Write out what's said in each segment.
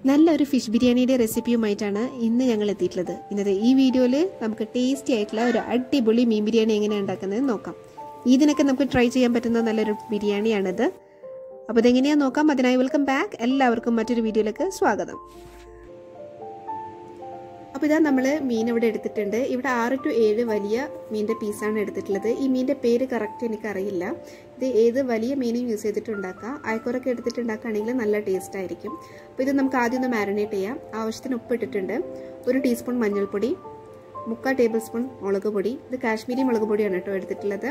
നല്ലൊരു ഫിഷ് ബിരിയാണിയുടെ റെസിപ്പിയുമായിട്ടാണ് ഇന്ന് ഞങ്ങൾ എത്തിയിട്ടുള്ളത്. ഇന്നത്തെ ഈ വീഡിയോയിൽ നമുക്ക് ടേസ്റ്റി ആയിട്ടുള്ള ഒരു അടിപൊളി മീൻ ബിരിയാണി എങ്ങനെയാണ് ഉണ്ടാക്കുന്നത് നോക്കാം. ഇതിനൊക്കെ നമുക്ക് ട്രൈ ചെയ്യാൻ പറ്റുന്ന നല്ലൊരു ബിരിയാണിയാണിത്. അപ്പോൾ ഇതെങ്ങനെയാണെന്ന് നോക്കാം. അതിനായി വെൽക്കം ബാക്ക്. എല്ലാവർക്കും മറ്റൊരു വീഡിയോയിലേക്ക് സ്വാഗതം. അപ്പോൾ ഇതാ നമ്മൾ മീൻ ഇവിടെ എടുത്തിട്ടുണ്ട്. ഇവിടെ 6 to 7 വലിയ മീനിൻ്റെ പീസാണ് എടുത്തിട്ടുള്ളത്. ഈ മീനിൻ്റെ പേര് കറക്റ്റ് എനിക്കറിയില്ല. ഇത് ഏത് വലിയ മീനും യൂസ് ചെയ്തിട്ട് ഉണ്ടാക്കാം. അയക്കൂറൊക്കെ എടുത്തിട്ട് ഉണ്ടാക്കുകയാണെങ്കിൽ നല്ല ടേസ്റ്റ് ആയിരിക്കും. അപ്പോൾ ഇത് നമുക്ക് ആദ്യം ഒന്ന് മാരിനേറ്റ് ചെയ്യാം. ആവശ്യത്തിന് ഉപ്പ് ഇട്ടിട്ടുണ്ട്. 1 ടീസ്പൂൺ മഞ്ഞൾപ്പൊടി, 3/4 ടേബിൾ സ്പൂൺ മുളക് പൊടി. ഇത് കാശ്മീരി മുളക് പൊടിയാണ് കേട്ടോ എടുത്തിട്ടുള്ളത്.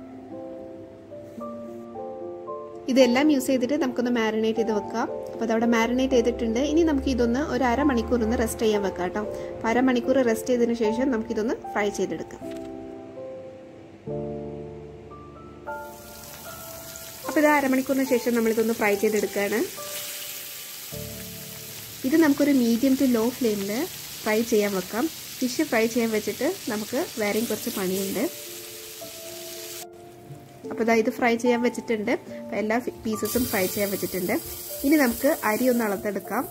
ഇതെല്ലാം യൂസ് ചെയ്തിട്ട് നമുക്കൊന്ന് മാരിനേറ്റ് ചെയ്ത് വെക്കാം. അപ്പോൾ അതവിടെ മാരിനേറ്റ് ചെയ്തിട്ടുണ്ട്. ഇനി നമുക്ക് ഇതൊന്ന് ഒരു അരമണിക്കൂർ ഒന്ന് റെസ്റ്റ് ചെയ്യാൻ വെക്കാം കേട്ടോ. അപ്പോൾ അരമണിക്കൂർ റെസ്റ്റ് ചെയ്തതിന് ശേഷം നമുക്കിതൊന്ന് ഫ്രൈ ചെയ്തെടുക്കാം. അപ്പോൾ ഇത് അരമണിക്കൂറിന് ശേഷം നമ്മളിതൊന്ന് ഫ്രൈ ചെയ്തെടുക്കുകയാണ്. ഇത് നമുക്കൊരു മീഡിയം ടു ലോ ഫ്ലെയിമിൽ ഫ്രൈ ചെയ്യാൻ വെക്കാം. ഫിഷ് ഫ്രൈ ചെയ്യാൻ വെച്ചിട്ട് നമുക്ക് വേറെയും കുറച്ച് പണിയുണ്ട്. അപ്പോൾ ഇതാ ഇത് ഫ്രൈ ചെയ്യാൻ വെച്ചിട്ടുണ്ട്. അപ്പോൾ എല്ലാ പീസസും ഫ്രൈ ചെയ്യാൻ വെച്ചിട്ടുണ്ട്. ഇനി നമുക്ക് അരി ഒന്ന് അളന്നെടുക്കാം.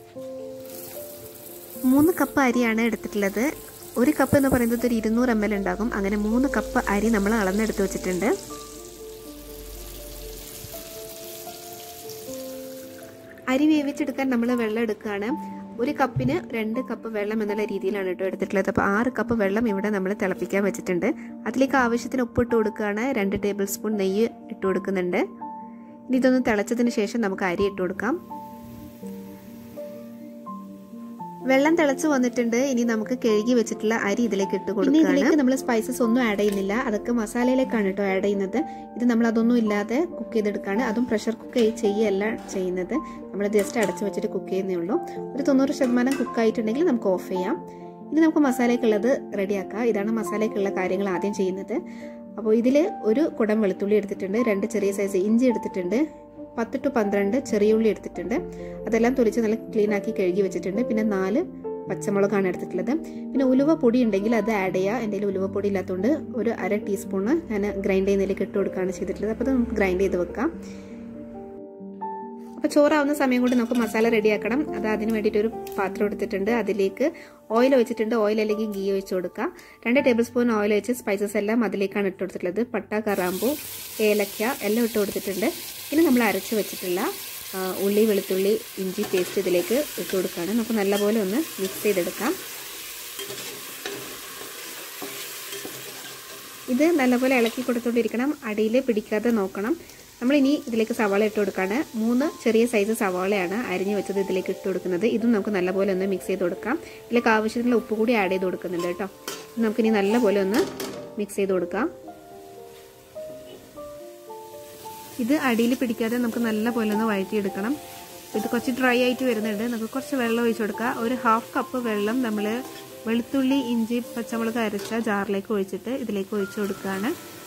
3 കപ്പ് അരിയാണ് എടുത്തിട്ടുള്ളത്. 1 കപ്പ് എന്ന് പറയുന്നത് ഒരു 200 ml ഉണ്ടാകും. അങ്ങനെ 3 കപ്പ് അരി നമ്മൾ അളന്നെടുത്ത് വെച്ചിട്ടുണ്ട്. അരി വേവിച്ചെടുക്കാൻ നമ്മൾ വെള്ളം എടുക്കുകയാണ്. 1 കപ്പിന് 2 കപ്പ് വെള്ളം എന്നുള്ള രീതിയിലാണ് കേട്ടോ എടുത്തിട്ടുള്ളത്. അപ്പോൾ 6 കപ്പ് വെള്ളം ഇവിടെ നമ്മൾ തിളപ്പിക്കാൻ വെച്ചിട്ടുണ്ട്. അതിലേക്ക് ആവശ്യത്തിന് ഉപ്പ് ഇട്ട് കൊടുക്കുകയാണ്. 2 ടേബിൾ സ്പൂൺ നെയ്യ് ഇട്ട് കൊടുക്കുന്നുണ്ട്. ഇനി ഇതൊന്ന് തിളച്ചതിന് ശേഷം നമുക്ക് അരി ഇട്ട് കൊടുക്കാം. വെള്ളം തിളച്ച് വന്നിട്ടുണ്ട്. ഇനി നമുക്ക് കഴുകി വെച്ചിട്ടുള്ള അരി ഇതിലേക്ക് ഇട്ട് കൊടുക്കാം. ഇതിലേക്ക് നമ്മൾ സ്പൈസസ് ഒന്നും ആഡ് ചെയ്യുന്നില്ല. അതൊക്കെ മസാലയിലേക്കാണ് കേട്ടോ ആഡ് ചെയ്യുന്നത്. ഇത് നമ്മൾ അതൊന്നും ഇല്ലാതെ കുക്ക് ചെയ്തെടുക്കുകയാണ്. അതും പ്രഷർ കുക്ക് ചെയ്യല്ല ചെയ്യുന്നത്. നമ്മൾ ജസ്റ്റ് അടച്ചു വെച്ചിട്ട് കുക്ക് ചെയ്യുന്നേ ഉള്ളൂ. ഒരു 90% കുക്കായിട്ടുണ്ടെങ്കിൽ നമുക്ക് ഓഫ് ചെയ്യാം. ഇനി നമുക്ക് മസാലയ്ക്കുള്ളത് റെഡിയാക്കാം. ഇതാണ് മസാലയ്ക്കുള്ള കാര്യങ്ങൾ ആദ്യം ചെയ്യുന്നത്. അപ്പോൾ ഇതിൽ 1 കുടം വെളുത്തുള്ളി എടുത്തിട്ടുണ്ട്, 2 ചെറിയ സൈസ് ഇഞ്ചി എടുത്തിട്ടുണ്ട്, 10 to 12 ചെറിയ ഉള്ളി എടുത്തിട്ടുണ്ട്. അതെല്ലാം തൊലിച്ച് നല്ല ക്ലീൻ ആക്കി കഴുകി വെച്ചിട്ടുണ്ട്. പിന്നെ 4 പച്ചമുളകാണ് എടുത്തിട്ടുള്ളത്. പിന്നെ ഉലുവ പൊടി ഉണ്ടെങ്കിൽ അത് ആഡ് ചെയ്യുക. എൻ്റെ കയ്യിൽ ഉലുവ പൊടി ഇല്ലാത്തതുകൊണ്ട് ഒരു 1/2 ടീസ്പൂണ് ഞാൻ ഗ്രൈൻഡ് ചെയ്യുന്നതിലേക്ക് ഇട്ട് കൊടുക്കുകയാണ് ചെയ്തിട്ടുള്ളത്. അപ്പോൾ അത് നമുക്ക് ഗ്രൈൻഡ് ചെയ്ത് വെക്കാം. അപ്പോൾ ചോറാവുന്ന സമയം കൊണ്ട് നമുക്ക് മസാല റെഡിയാക്കണം. അത് അതിന് വേണ്ടിയിട്ട് ഒരു പാത്രം എടുത്തിട്ടുണ്ട്. അതിലേക്ക് ഓയിൽ ഒഴിച്ചിട്ടുണ്ട്. ഓയിൽ അല്ലെങ്കിൽ ഗീ ഒഴിച്ച് കൊടുക്കുക. 2 ടേബിൾ സ്പൂൺ ഓയിൽ ഒഴിച്ച് സ്പൈസസ് എല്ലാം അതിലേക്കാണ് ഇട്ട് കൊടുത്തിട്ടുള്ളത്. പട്ട, കറാമ്പൂ, ഏലക്ക എല്ലാം ഇട്ട് കൊടുത്തിട്ടുണ്ട്. ഇനി നമ്മൾ അരച്ച് വെച്ചിട്ടുള്ള ഉള്ളി, വെളുത്തുള്ളി, ഇഞ്ചി പേസ്റ്റ് ഇതിലേക്ക് ഇട്ട് കൊടുക്കുകയാണ്. നമുക്ക് നല്ലപോലെ ഒന്ന് മിക്സ് ചെയ്തെടുക്കാം. ഇത് നല്ലപോലെ ഇളക്കി കൊടുത്തുകൊണ്ടിരിക്കണം. അടിയിൽ പിടിക്കാതെ നോക്കണം. നമ്മളിനി ഇതിലേക്ക് സവാള ഇട്ട് കൊടുക്കുകയാണ്. 3 ചെറിയ സൈസ് സവാളയാണ് അരിഞ്ഞു വെച്ചത് ഇതിലേക്ക് ഇട്ട് കൊടുക്കുന്നത്. ഇതും നമുക്ക് നല്ലപോലെ ഒന്ന് മിക്സ് ചെയ്ത് കൊടുക്കാം. ഇതിലേക്ക് ആവശ്യത്തിനുള്ള ഉപ്പ് കൂടി ആഡ് ചെയ്ത് കൊടുക്കുന്നുണ്ട് കേട്ടോ. നമുക്കിനി നല്ലപോലെ ഒന്ന് മിക്സ് ചെയ്ത് കൊടുക്കാം. ഇത് അടിയിൽ പിടിക്കാതെ നമുക്ക് നല്ലപോലെ ഒന്ന് വഴറ്റിയെടുക്കണം. ഇത് കുറച്ച് ഡ്രൈ ആയിട്ട് വരുന്നുണ്ട്. നമുക്ക് കുറച്ച് വെള്ളം ഒഴിച്ചു കൊടുക്കാം. ഒരു 1/2 കപ്പ് വെള്ളം നമ്മൾ വെളുത്തുള്ളി, ഇഞ്ചി, പച്ചമുളക് അരച്ച ജാറിലേക്ക് ഒഴിച്ചിട്ട് ഇതിലേക്ക് ഒഴിച്ചു കൊടുക്കുകയാണ്.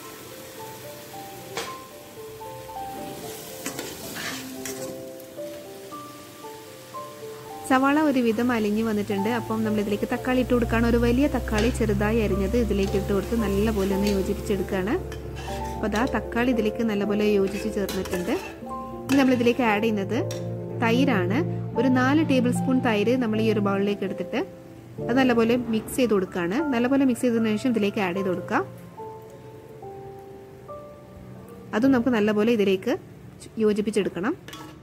സവാള ഒരുവിധം അലിഞ്ഞു വന്നിട്ടുണ്ട്. അപ്പം നമ്മൾ ഇതിലേക്ക് തക്കാളി ഇട്ട് കൊടുക്കുകയാണ്. ഒരു വലിയ തക്കാളി ചെറുതായി അരിഞ്ഞത് ഇതിലേക്ക് ഇട്ട് കൊടുത്ത് നല്ലപോലെ ഒന്ന് യോജിപ്പിച്ചെടുക്കുകയാണ്. അപ്പോൾ അതാ തക്കാളി ഇതിലേക്ക് നല്ലപോലെ യോജിച്ച് ചേർന്നിട്ടുണ്ട്. ഇനി നമ്മളിതിലേക്ക് ആഡ് ചെയ്യുന്നത് തൈരാണ്. ഒരു 4 ടേബിൾ സ്പൂൺ തൈര് നമ്മൾ ഈ ഒരു ബൗളിലേക്ക് എടുത്തിട്ട് അത് നല്ലപോലെ മിക്സ് ചെയ്ത് കൊടുക്കുകയാണ്. നല്ലപോലെ മിക്സ് ചെയ്തതിനു ശേഷം ഇതിലേക്ക് ആഡ് ചെയ്ത് കൊടുക്കാം. അതും നമുക്ക് നല്ലപോലെ ഇതിലേക്ക് യോജിപ്പിച്ചെടുക്കണം.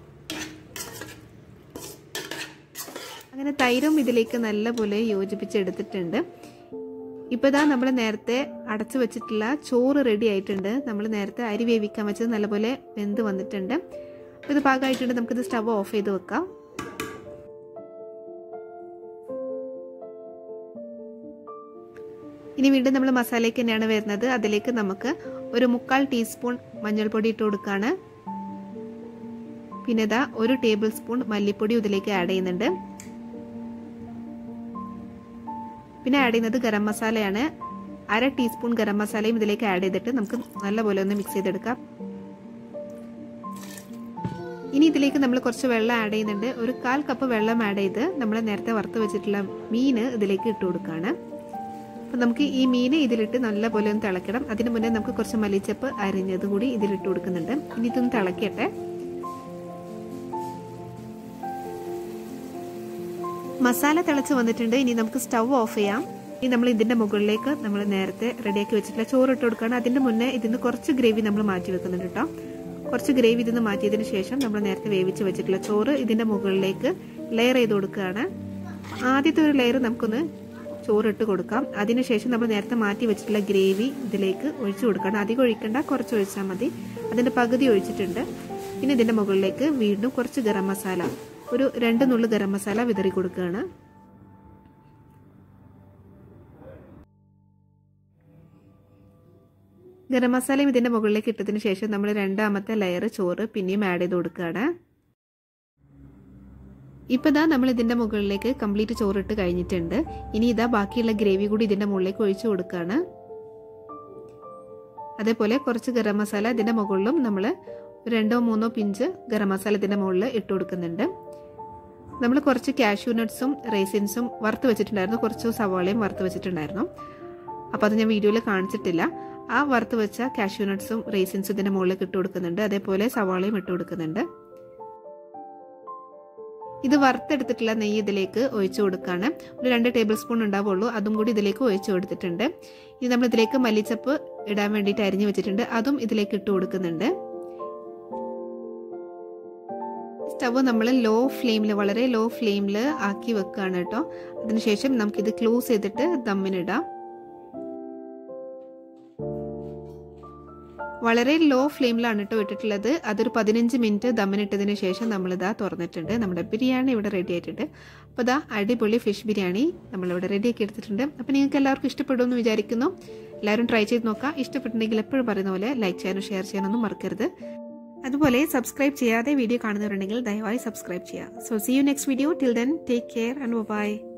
അങ്ങനെ തൈരും ഇതിലേക്ക് നല്ലപോലെ യോജിപ്പിച്ചെടുത്തിട്ടുണ്ട്. ഇപ്പോൾ ഇതാ നമ്മൾ നേരത്തെ അടച്ചു വെച്ചിട്ടുള്ള ചോറ് റെഡി ആയിട്ടുണ്ട്. നമ്മൾ നേരത്തെ അരി വേവിക്കാൻ വെച്ചത് നല്ലപോലെ വെന്ത് വന്നിട്ടുണ്ട്. അപ്പോൾ ഇത് പാകമായിട്ടുണ്ട്. നമുക്കിത് സ്റ്റവ് ഓഫ് ചെയ്ത് വെക്കാം. ഇനി വീണ്ടും നമ്മൾ മസാലയ്ക്ക് തന്നെയാണ് വരുന്നത്. അതിലേക്ക് നമുക്ക് ഒരു 3/4 ടീസ്പൂൺ മഞ്ഞൾപ്പൊടി ഇട്ട് കൊടുക്കുകയാണ്. പിന്നെ ഇതാ 1 ടേബിൾ സ്പൂൺ മല്ലിപ്പൊടി ഇതിലേക്ക് ആഡ് ചെയ്യുന്നുണ്ട്. പിന്നെ ആഡ് ചെയ്യുന്നത് ഗരം മസാലയാണ്. 1/2 ടീസ്പൂൺ ഗരം മസാലയും ഇതിലേക്ക് ആഡ് ചെയ്തിട്ട് നമുക്ക് നല്ലപോലെ ഒന്ന് മിക്സ് ചെയ്തെടുക്കാം. ഇനി ഇതിലേക്ക് നമ്മൾ കുറച്ച് വെള്ളം ആഡ് ചെയ്യുന്നുണ്ട്. ഒരു 1/4 കപ്പ് വെള്ളം ആഡ് ചെയ്ത് നമ്മൾ നേരത്തെ വറുത്ത് വെച്ചിട്ടുള്ള മീൻ ഇതിലേക്ക് ഇട്ട് കൊടുക്കുകയാണ്. അപ്പോൾ നമുക്ക് ഈ മീൻ ഇതിലിട്ട് നല്ലപോലെ ഒന്ന് തിളക്കണം. അതിന് മുന്നേ നമുക്ക് കുറച്ച് മല്ലിച്ചപ്പ് അരിഞ്ഞത് കൂടി ഇതിലിട്ട് കൊടുക്കുന്നുണ്ട്. ഇനി ഇതൊന്ന് തിളക്കട്ടെ. മസാല തിളച്ച് വന്നിട്ടുണ്ട്. ഇനി നമുക്ക് സ്റ്റൗ ഓഫ് ചെയ്യാം. ഇനി നമ്മൾ ഇതിന്റെ മുകളിലേക്ക് നമ്മൾ നേരത്തെ റെഡിയാക്കി വെച്ചിട്ടുള്ള ചോറ് ഇട്ട് കൊടുക്കുകയാണ്. അതിന്റെ മുന്നേ ഇതിന് കുറച്ച് ഗ്രേവി നമ്മൾ മാറ്റി വെക്കുന്നുണ്ട് കേട്ടോ. കുറച്ച് ഗ്രേവി ഇതിന്ന് മാറ്റിയതിന് ശേഷം നമ്മൾ നേരത്തെ വേവിച്ച് വെച്ചിട്ടുള്ള ചോറ് ഇതിന്റെ മുകളിലേക്ക് ലെയർ ചെയ്ത് കൊടുക്കുകയാണ്. ആദ്യത്തെ ഒരു ലെയർ നമുക്കൊന്ന് ചോറിട്ട് കൊടുക്കാം. അതിനുശേഷം നമ്മൾ നേരത്തെ മാറ്റി വെച്ചിട്ടുള്ള ഗ്രേവി ഇതിലേക്ക് ഒഴിച്ചു കൊടുക്കണം. അധികം ഒഴിക്കണ്ട, കുറച്ച് ഒഴിച്ചാൽ മതി. അതിന്റെ പകുതി ഒഴിച്ചിട്ടുണ്ട്. പിന്നെ ഇതിന്റെ മുകളിലേക്ക് വീണ്ടും കുറച്ച് ഗരം മസാല, ഒരു 2 നുള്ളു ഗരം മസാല വിതറി കൊടുക്കുകയാണ്. ഗരം മസാലയും ഇതിന്റെ മുകളിലേക്ക് ഇട്ടതിന് ശേഷം നമ്മൾ രണ്ടാമത്തെ ലെയർ ചോറ് പിന്നെയും ആഡ് ചെയ്ത് കൊടുക്കുകയാണ്. ഇപ്പൊ ഇതാ നമ്മൾ ഇതിന്റെ മുകളിലേക്ക് കംപ്ലീറ്റ് ചോറിട്ട് കഴിഞ്ഞിട്ടുണ്ട്. ഇനി ഇതാ ബാക്കിയുള്ള ഗ്രേവി കൂടി ഇതിന്റെ മുകളിലേക്ക് ഒഴിച്ചു കൊടുക്കുകയാണ്. അതേപോലെ കുറച്ച് ഗരം മസാല ഇതിന്റെ മുകളിലും നമ്മൾ 2-3 പിഞ്ച് ഗരം മസാല ഇതിന്റെ മുകളിൽ ഇട്ട് കൊടുക്കുന്നുണ്ട്. നമ്മൾ കുറച്ച് കാഷ്യൂ നട്ട്സും റേസിൻസും വറുത്ത് വെച്ചിട്ടുണ്ടായിരുന്നു. കുറച്ച് സവാളയും വറുത്ത് വെച്ചിട്ടുണ്ടായിരുന്നു. അപ്പോൾ അത് ഞാൻ വീഡിയോയിൽ കാണിച്ചിട്ടില്ല. ആ വറുത്ത് വെച്ച കാഷ്യൂ നട്ട്സും റേസിൻസും ഇതിന്റെ മുകളിലേക്ക് ഇട്ട് കൊടുക്കുന്നുണ്ട്. അതേപോലെ സവാളയും ഇട്ട് കൊടുക്കുന്നുണ്ട്. ഇത് വറുത്തെടുത്തിട്ടുള്ള നെയ്യ് ഇതിലേക്ക് ഒഴിച്ചു കൊടുക്കുകയാണ്. ഒരു 2 ടേബിൾ സ്പൂൺ ഉണ്ടാവുള്ളൂ. അതും കൂടി ഇതിലേക്ക് ഒഴിച്ചു കൊടുത്തിട്ടുണ്ട്. ഇനി നമ്മൾ ഇതിലേക്ക് മല്ലിച്ചപ്പ് ഇടാൻ വേണ്ടിയിട്ട് അരിഞ്ഞു വെച്ചിട്ടുണ്ട്. അതും ഇതിലേക്ക് ഇട്ട് കൊടുക്കുന്നുണ്ട്. സ്റ്റവ് നമ്മൾ ലോ ഫ്ലെയിമിൽ, വളരെ ലോ ഫ്ലെയിമിൽ ആക്കി വെക്കുകയാണ് കേട്ടോ. അതിനുശേഷം നമുക്കിത് ക്ലോസ് ചെയ്തിട്ട് ദമ്മിനിടാം. വളരെ ലോ ഫ്ലെയിമിലാണ് കേട്ടോ ഇട്ടിട്ടുള്ളത്. അതൊരു 15 മിനിറ്റ് ദമ്മിനിട്ടതിന് ശേഷം നമ്മളിതാ തുറന്നിട്ടുണ്ട്. നമ്മുടെ ബിരിയാണി ഇവിടെ റെഡി ആയിട്ടുണ്ട്. അപ്പോൾ ഇതാ അടിപൊളി ഫിഷ് ബിരിയാണി നമ്മളിവിടെ റെഡിയാക്കി എടുത്തിട്ടുണ്ട്. അപ്പോൾ നിങ്ങൾക്ക് എല്ലാവർക്കും ഇഷ്ടപ്പെടുമെന്ന് വിചാരിക്കുന്നു. എല്ലാവരും ട്രൈ ചെയ്ത് നോക്കാം. ഇഷ്ടപ്പെട്ടിട്ടുണ്ടെങ്കിൽ എപ്പോഴും പറയുന്ന പോലെ ലൈക്ക് ചെയ്യാനും ഷെയർ ചെയ്യാനൊന്നും മറക്കരുത്. അതുപോലെ സബ്സ്ക്രൈബ് ചെയ്യാതെ വീഡിയോ കാണുന്നവരുണ്ടെങ്കിൽ ദയവായി സബ്സ്ക്രൈബ് ചെയ്യുക. So see you next video. Till then take care and by.